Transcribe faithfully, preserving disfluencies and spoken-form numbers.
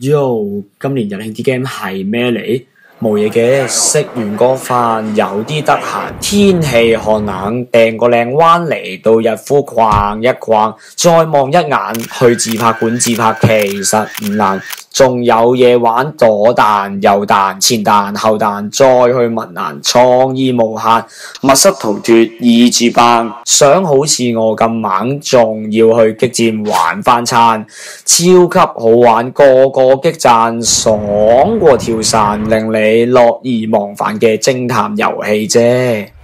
Yo，今年日興啲 game 係咩嚟？冇嘢嘅，食完個飯有啲得閒，天氣寒冷，訂個靚灣嚟到日夫逛一逛，再望一眼去自拍館自拍其實唔難，仲有嘢玩，左彈右彈前彈後彈，再去文蘭創意無限，密室逃脫意住班，想好似我咁猛，仲要去激戰玩翻餐，超級好玩，個個激讚，爽過跳傘，令你樂而忘返嘅偵探遊戲啫。